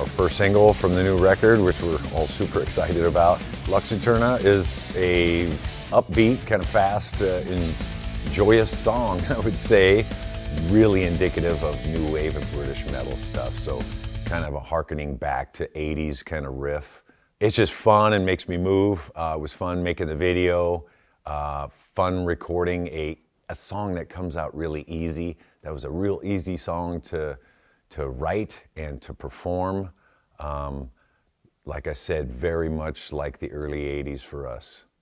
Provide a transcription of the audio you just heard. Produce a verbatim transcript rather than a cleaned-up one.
our first single from the new record, which we're all super excited about. Lux Æterna is a upbeat, kind of fast uh, and joyous song, I would say. Really indicative of new wave and British metal stuff, so kind of a harkening back to eighties kind of riff. It's just fun and makes me move. Uh, it was fun making the video, uh, fun recording a, a song that comes out really easy. That was a real easy song to, to write and to perform. Um, like I said, very much like the early eighties for us.